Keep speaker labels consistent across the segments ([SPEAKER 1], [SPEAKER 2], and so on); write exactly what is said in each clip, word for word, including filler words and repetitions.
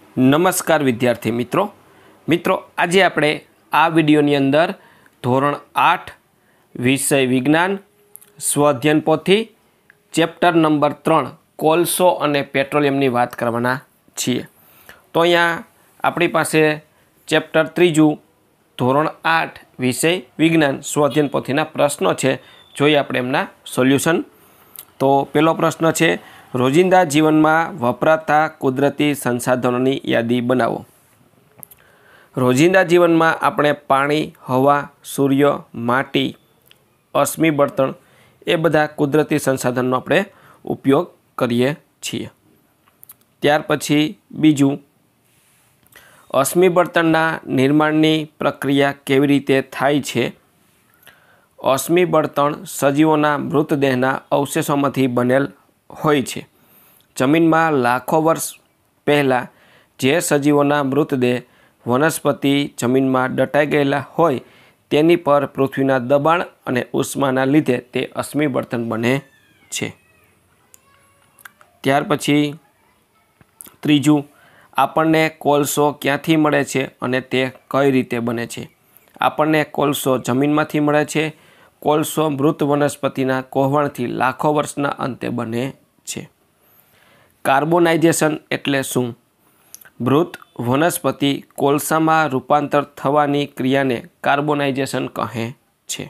[SPEAKER 1] નમસ્કાર વિદ્યાર્થી મિત્રો મિત્રો આજે આપણે આ વિડીયોની અંદર ધોરણ આઠ વિષય વિજ્ઞાન સ્વઅધ્યયન પોથી ચેપ્ટર નંબર ત્રણ કોલસો અને પેટ્રોલિયમની વાત કરવાના છીએ। તો અહીંયા આપણી પાસે ચેપ્ટર ત્રીજું ધોરણ આઠ વિષય વિજ્ઞાન સ્વઅધ્યયન પોથીના પ્રશ્નો છે। જોઈએ આપણે એમના સોલ્યુશન। તો પહેલો પ્રશ્ન છે, રોજિંદા જીવનમાં વપરાતા કુદરતી સંસાધનોની યાદી બનાવો। રોજિંદા જીવનમાં આપણે પાણી, હવા, સૂર્ય, માટી, અશ્મિ બળતણ એ બધા કુદરતી સંસાધનનો આપણે ઉપયોગ કરીએ છીએ। ત્યાર પછી બીજું, અશ્મિ બળતણના નિર્માણની પ્રક્રિયા કેવી રીતે થાય છે? અશ્મિ બળતણ સજીવોના મૃતદેહના અવશેષોમાંથી બનેલ હોય છે। જમીનમાં લાખો વર્ષ પહેલાં જે સજીવોના મૃતદેહ વનસ્પતિ જમીનમાં દટાઈ ગયેલા હોય તેની પર પૃથ્વીના દબાણ અને ઉષ્માના લીધે તે અશ્મિ બળતણ બને છે। ત્યાર પછી ત્રીજું, આપણને કોલસો ક્યાંથી મળે છે અને તે કઈ રીતે બને છે? આપણને કોલસો જમીનમાંથી મળે છે। કોલસો મૃત વનસ્પતિના કોહવણથી લાખો વર્ષના અંતે બને છે। કાર્બોનાઇઝેશન એટલે શું? મૃત વનસ્પતિ કોલસામાં રૂપાંતર થવાની ક્રિયાને કાર્બોનાઇઝેશન કહે છે।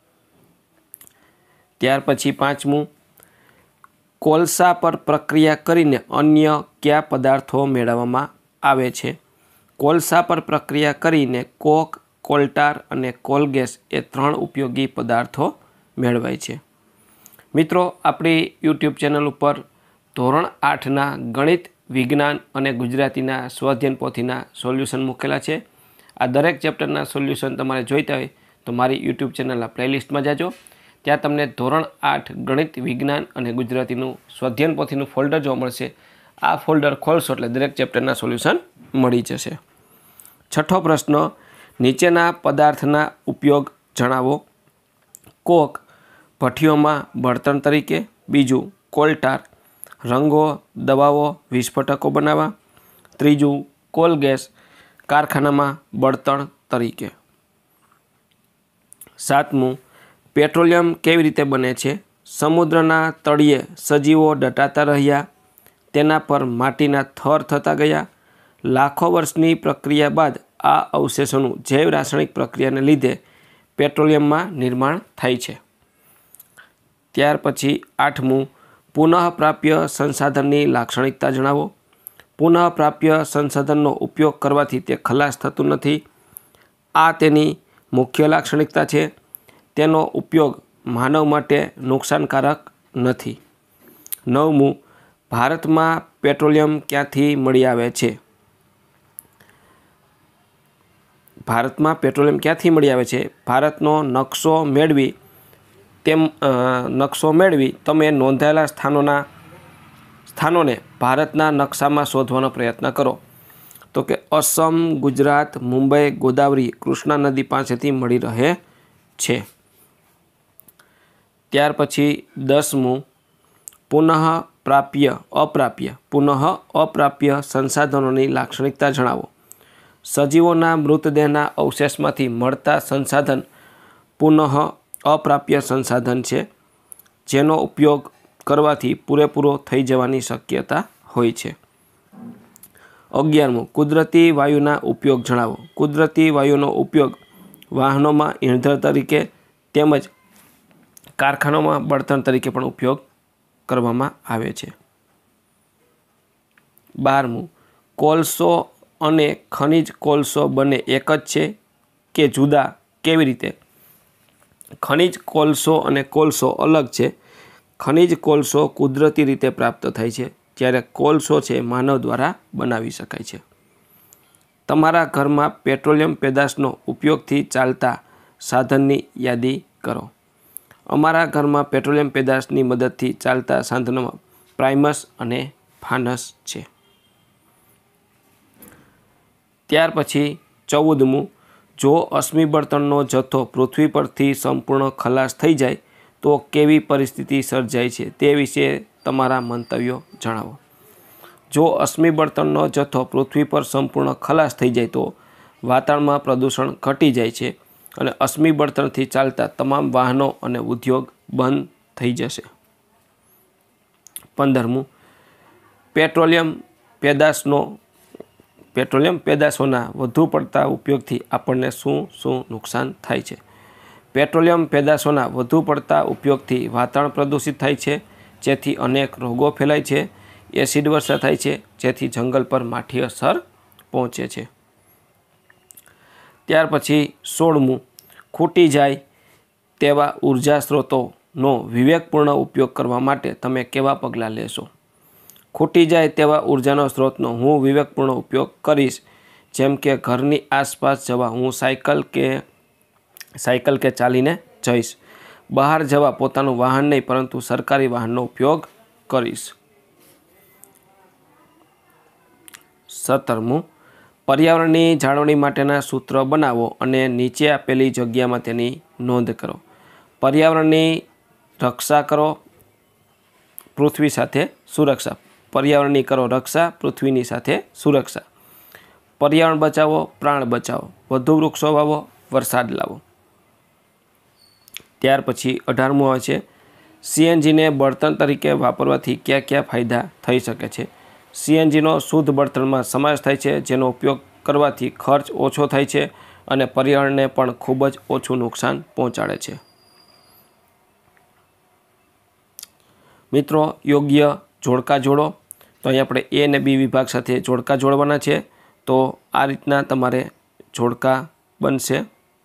[SPEAKER 1] ત્યાર પછી પાંચમું, કોલસા પર પ્રક્રિયા કરીને અન્ય કયા પદાર્થો મેળવવામાં આવે છે? કોલસા પર પ્રક્રિયા કરીને કોક, કોલટાર અને કોલગેસ એ ત્રણ ઉપયોગી પદાર્થો મેળવાય છે। મિત્રો, આપણી યુટ્યુબ ચેનલ ઉપર ધોરણ આઠના ગણિત, વિજ્ઞાન અને ગુજરાતીના સ્વઅધ્યયન પોથીના સોલ્યુશન મૂકેલા છે। આ દરેક ચેપ્ટરના સોલ્યુશન તમારે જોઈતા હોય તો મારી યુટ્યુબ ચેનલના પ્લેલિસ્ટમાં જાજો। ત્યાં તમને ધોરણ આઠ ગણિત, વિજ્ઞાન અને ગુજરાતીનું સ્વઅધ્યયન પોથીનું ફોલ્ડર જોવા મળશે। આ ફોલ્ડર ખોલશો એટલે દરેક ચેપ્ટરના સોલ્યુશન મળી જશે। છઠ્ઠો પ્રશ્ન, નીચેના પદાર્થના ઉપયોગ જણાવો। કોક ભઠ્ઠીઓમાં બળતણ તરીકે, બીજું કોલટાર રંગો, દવાઓ, વિસ્ફોટકો બનાવવા, ત્રીજું કોલગેસ કારખાનામાં બળતણ તરીકે। સાતમું, પેટ્રોલિયમ કેવી રીતે બને છે? સમુદ્રના તળિયે સજીવો દટાતા રહ્યા, તેના પર માટીના થર થતા ગયા, લાખો વર્ષની પ્રક્રિયા બાદ આ અવશેષોનું જૈવ રાસાયણિક પ્રક્રિયાને લીધે પેટ્રોલિયમમાં નિર્માણ થાય છે। ત્યાર પછી આઠમું, પુનઃપ્રાપ્ય સંસાધનની લાક્ષણિકતા જણાવો। પુનઃપ્રાપ્ય સંસાધનનો ઉપયોગ કરવાથી તે ખલાસ થતું નથી, આ તેની મુખ્ય લાક્ષણિકતા છે। તેનો ઉપયોગ માનવ માટે નુકસાનકારક નથી। નવમું, ભારતમાં પેટ્રોલિયમ ક્યાંથી મળી આવે છે? ભારતમાં પેટ્રોલિયમ ક્યાંથી મળી આવે છે? ભારતનો નકશો મેળવી તેમ નકશો મેળવી તમે નોંધાયેલા સ્થાનોના સ્થાનોને ભારતના નકશામાં શોધવાનો પ્રયત્ન કરો। તો કે અસમ, ગુજરાત, મુંબઈ, ગોદાવરી, કૃષ્ણા નદી પાસેથી મળી રહે છે। ત્યાર પછી દસમું, પુનઃ પ્રાપ્ય અપ્રાપ્ય પુનઃ અપ્રાપ્ય સંસાધનોની લાક્ષણિકતા જણાવો। સજીવોના મૃતદેહના અવશેષમાંથી મળતા સંસાધન પુનઃ અપ્રાપ્ય સંસાધન છે, જેનો ઉપયોગ કરવાથી પૂરેપૂરો થઈ જવાની શક્યતા હોય છે। અગિયારમું, કુદરતી વાયુના ઉપયોગ જણાવો। કુદરતી વાયુનો ઉપયોગ વાહનોમાં ઈંધણ તરીકે તેમજ કારખાનામાં બળતણ તરીકે પણ ઉપયોગ કરવામાં આવે છે। બારમું, કોલસો અને ખનિજ કોલસો બંને એક જ છે કે જુદા? કેવી રીતે? ખનિજ કોલસો અને કોલસો અલગ છે। ખનિજ કોલસો કુદરતી રીતે પ્રાપ્ત થાય છે, જ્યારે કોલસો છે માનવ દ્વારા બનાવી શકાય છે। તમારા ઘરમાં પેટ્રોલિયમ પેદાશનો ઉપયોગથી ચાલતા સાધનની યાદી કરો। અમારા ઘરમાં પેટ્રોલિયમ પેદાશની મદદથી ચાલતા સાધનોમાં પ્રાઇમસ અને ફાનસ છે। ત્યાર પછી ચૌદમું, જો અશ્મિ બળતણનો જથ્થો પૃથ્વી પરથી સંપૂર્ણ ખલાસ થઈ જાય તો કેવી પરિસ્થિતિ સર્જાય છે તે વિશે તમારા મંતવ્યો જણાવો। જો અશ્મિ બળતણનો જથ્થો પૃથ્વી પર સંપૂર્ણ ખલાસ થઈ જાય તો વાતાવરણમાં પ્રદૂષણ ઘટી જાય છે અને અશ્મિ બળતણથી ચાલતા તમામ વાહનો અને ઉદ્યોગ બંધ થઈ જશે. પંદરમું, પેટ્રોલિયમ પેદાશનો પેટ્રોલિયમ પેદાશોના વધુ પડતા ઉપયોગથી આપણને શું શું નુકસાન થાય છે? પેટ્રોલિયમ પેદાશોના વધુ પડતા ઉપયોગથી વાતાવરણ પ્રદૂષિત થાય છે, જેથી અનેક રોગો ફેલાય છે. એસિડ વર્ષા થાય છે, જેથી જંગલ પર માઠી અસર પહોંચે છે. ત્યાર પછી સોળમું, ખૂટી જાય તેવા ઉર્જા સ્ત્રોતોનો વિવેકપૂર્ણ ઉપયોગ કરવા માટે તમે કેવા પગલાં લેશો? ખૂટી જાય તેવા ઉર્જાનો સ્ત્રોતનો હું વિવેકપૂર્ણ ઉપયોગ કરીશ. જેમ કે ઘરની આસપાસ જવા હું સાયકલ કે સાયકલ કે ચાલીને જઈશ. બહાર જવા પોતાનું વાહન નહીં પરંતુ સરકારી વાહનનો ઉપયોગ કરીશ. સત્તરમું, પર્યાવરણની જાળવણી માટેના સૂત્ર બનાવો અને નીચે આપેલી જગ્યામાં તેની નોંધ કરો. પર્યાવરણની રક્ષા કરો, પૃથ્વી સાથે સુરક્ષા. પર્યાવરણની કરો રક્ષા, પૃથ્વીની સાથે સુરક્ષા. પર્યાવરણ બચાવો, પ્રાણ બચાવો. વધુ વૃક્ષો વાવો, વરસાદ લાવો. ત્યાર પછી અઢારમું આવે છે, સીએનજીને બળતણ તરીકે વાપરવાથી કયા કયા ફાયદા થઈ શકે છે? સીએનજીનો શુદ્ધ બળતણમાં સમાવેશ થાય છે, જેનો ઉપયોગ કરવાથી ખર્ચ ઓછો થાય છે અને પર્યાવરણને પણ ખૂબ જ ઓછું નુકસાન પહોંચાડે છે. મિત્રો, યોગ્ય જોડકા જોડો. તો અહીં આપણે એ અને બી વિભાગ સાથે જોડકા જોડવાના છે. તો આ રીતના તમારે જોડકા બનશે.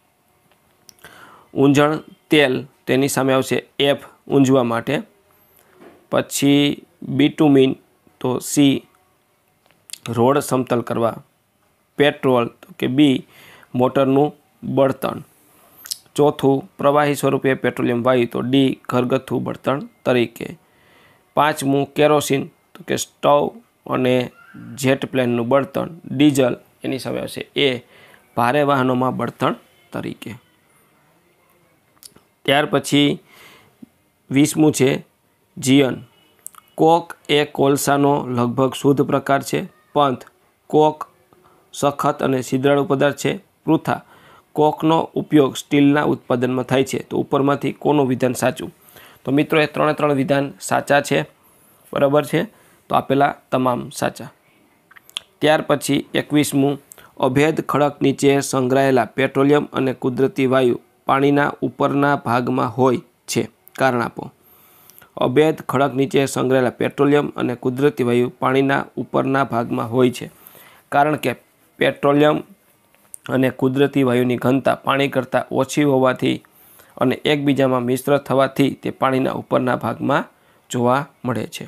[SPEAKER 1] ઊંજણ તેલ, તેની સામે આવશે એફ, ઊંજવા માટે. પછી બીટુમિન, તો સી, રોડ સમતલ કરવા. પેટ્રોલ, તો કે બી, મોટરનું બળતણ. ચોથું, પ્રવાહી સ્વરૂપે પેટ્રોલિયમ વાયુ, તો ડી, ઘરગથ્થુ બળતણ તરીકે. પાંચમું, કેરોસીન, તો કે સ્ટવ અને જેટ પ્લેનનું બળતણ. ડીઝલ, એની સામે આવશે એ, ભારે વાહનોમાં બળતણ તરીકે. ત્યાર પછી વીસમું છે જીયન. કોક એ કોલસાનો લગભગ શુદ્ધ પ્રકાર છે. પંથ, કોક સખત અને છિદ્રાળુ પદાર્થ છે. પૃથા, કોકનો ઉપયોગ સ્ટીલના ઉત્પાદનમાં થાય છે. તો ઉપરમાંથી કોનું વિધાન સાચું? તો મિત્રો, એ ત્રણે ત્રણ વિધાન સાચા છે. બરાબર છે. તો આપેલા તમામ સાચા. ત્યાર પછી એકવીસમું, અભેદ ખડક નીચે સંગ્રહાયેલા પેટ્રોલિયમ અને કુદરતી વાયુ પાણીના ઉપરના ભાગમાં હોય છે. કારણ આપો. અભેદ ખડક નીચે સંગ્રહાયેલા પેટ્રોલિયમ અને કુદરતી વાયુ પાણીના ઉપરના ભાગમાં હોય છે. કારણ કે પેટ્રોલિયમ અને કુદરતી વાયુની ઘનતા પાણી કરતાં ઓછી હોવાથી અને એકબીજામાં મિશ્ર થવાથી તે પાણીના ઉપરના ભાગમાં જોવા મળે છે.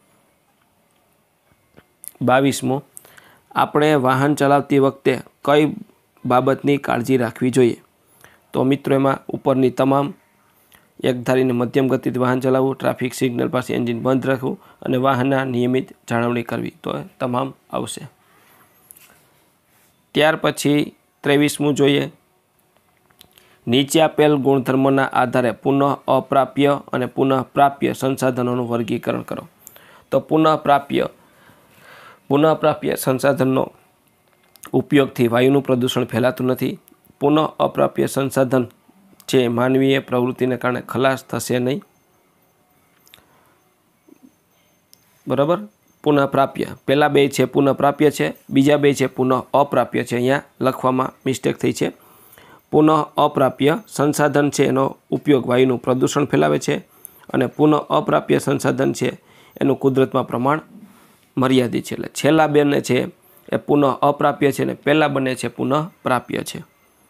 [SPEAKER 1] બાવીસમો, આપણે વાહન ચલાવતી વખતે કઈ બાબતની કાળજી રાખવી જોઈએ? તો મિત્રો, એમાં ઉપરની તમામ, એક ધારીને મધ્યમ ગતિથી વાહન ચલાવવું, ટ્રાફિક સિગ્નલ પાસે એન્જિન બંધ રાખવું અને વાહનના નિયમિત જાળવણી કરવી. તો એ તમામ આવશે. ત્યાર પછી ત્રેવીસમું જોઈએ, નીચે આપેલ ગુણધર્મોના આધારે પુનઃ અપ્રાપ્ય અને પુનઃ પ્રાપ્ય સંસાધનોનું વર્ગીકરણ કરો. તો પુનઃ પ્રાપ્ય પુનઃ પ્રાપ્ય સંસાધનનો ઉપયોગથી વાયુનું પ્રદૂષણ ફેલાતું નથી. પુનઃ અપ્રાપ્ય સંસાધન છે માનવીય પ્રવૃત્તિને કારણે ખલાસ થશે નહીં. બરાબર. પુનઃ પ્રાપ્ય, પહેલાં બે છે પુનઃ પ્રાપ્ય છે, બીજા બે છે પુનઃ અપ્રાપ્ય છે. અહીંયા લખવામાં મિસ્ટેક થઈ છે. પુનઃ અપ્રાપ્ય સંસાધન છે એનો ઉપયોગ વાયુનું પ્રદૂષણ ફેલાવે છે અને પુનઃ અપ્રાપ્ય સંસાધન છે એનું કુદરતમાં પ્રમાણ મર્યાદિત છે. એટલે છેલ્લા બેને છે એ પુનઃ અપ્રાપ્ય છે અને પહેલાં બંને છે પુનઃ પ્રાપ્ય છે.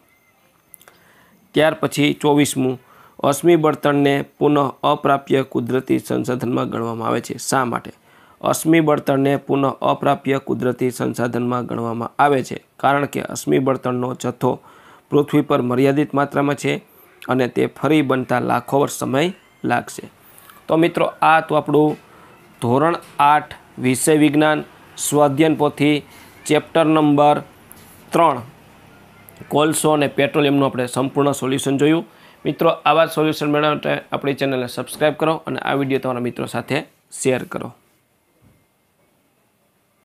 [SPEAKER 1] ત્યાર પછી ચોવીસમું, અશ્મિ બળતણને પુનઃ અપ્રાપ્ય કુદરતી સંસાધનમાં ગણવામાં આવે છે. શા માટે? અશ્મિ બળતણને પુનઃ અપ્રાપ્ય કુદરતી સંસાધનમાં ગણવામાં આવે છે કારણ કે અશ્મિ બળતણનો જથ્થો પૃથ્વી પર મર્યાદિત માત્રામાં છે અને તે ફરી બનતા લાખો વર્ષ સમય લાગશે. તો મિત્રો, આ તો આપણું ધોરણ આઠ વિષય વિજ્ઞાન સ્વાધ્યાયન પોથી ચેપ્ટર નંબર ત્રણ કોલસો અને પેટ્રોલિયમનું આપણે સંપૂર્ણ સોલ્યુશન જોયું. મિત્રો, આવા સોલ્યુશન મેળવવા માટે આપણી ચેનલને સબસ્ક્રાઈબ કરો અને આ વિડીયો તમારા મિત્રો સાથે શેર કરો.